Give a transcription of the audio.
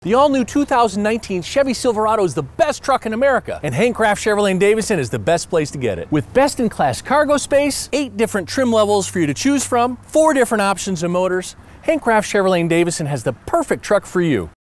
The all-new 2019 Chevy Silverado is the best truck in America, and Handcraft Chevrolet Davison is the best place to get it. With best-in-class cargo space, 8 different trim levels for you to choose from, 4 different options and motors, Handcraft Chevrolet Davison has the perfect truck for you.